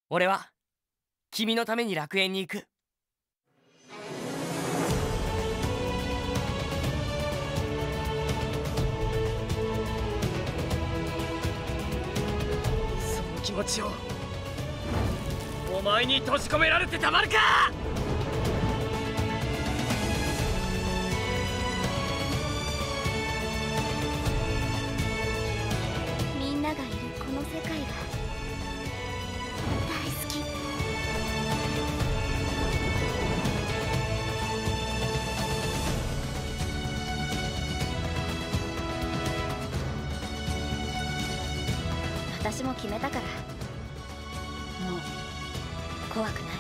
俺は君のために楽園に行く。その気持ちをお前に閉じ込められてたまるか。 みんながいるこの世界が大好き。私も決めたから、もう怖くない。